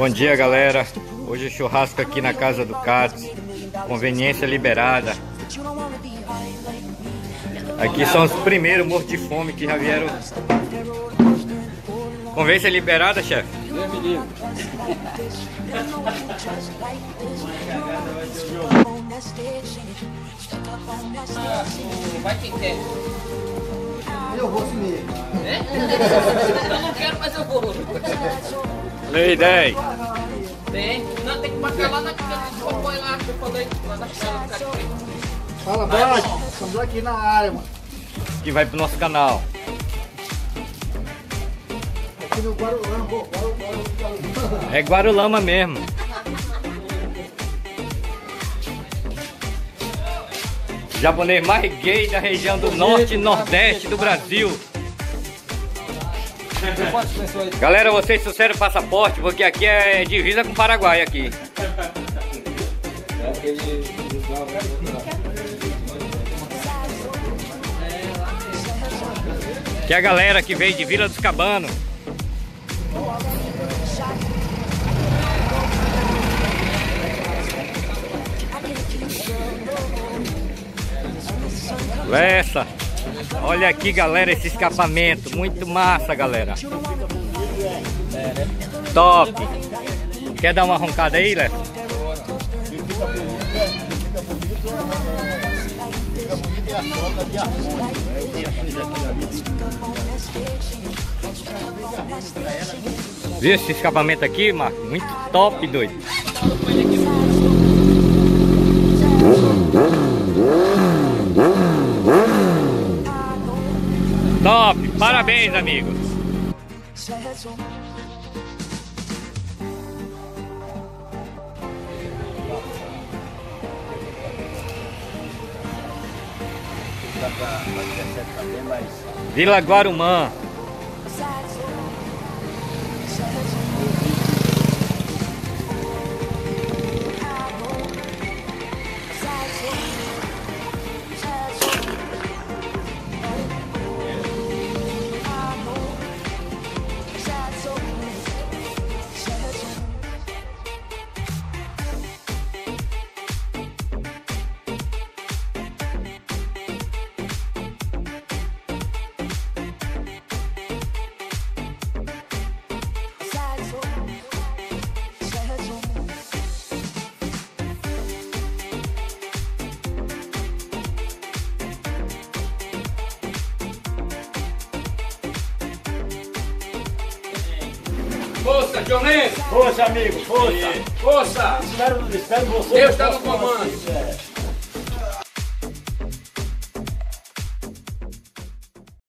Bom dia, galera. Hoje é churrasco aqui na casa do Cates. Conveniência liberada. Aqui são os primeiros mortos de fome que já vieram. Conveniência liberada, chefe? Vai quem quer. Eu vou sumir. Eu não quero, mas eu vou. Lei 10. Tem. Não, tem que marcar lá na casa do papai lá, que eu falei, lá na casa do cara. Fala, Brad. Estamos aqui na área, mano. Que vai pro nosso canal. Aqui no Guarulama, É Guarulama mesmo. Japonês mais gay da região do norte e nordeste do Brasil. Galera, vocês trouxeram passaporte, porque aqui é divisa com o Paraguai aqui. Que é a galera que veio de Vila dos Cabanos. Essa, olha aqui, galera, esse escapamento, muito massa, galera. Top. Quer dar uma roncada aí, Léo? Viu esse escapamento aqui, Marco? Muito top, doido. Top! Parabéns, amigos! Vila Guarumã. Força, Jones! Força, amigo, força. Força! Espero você. Deus está no comando.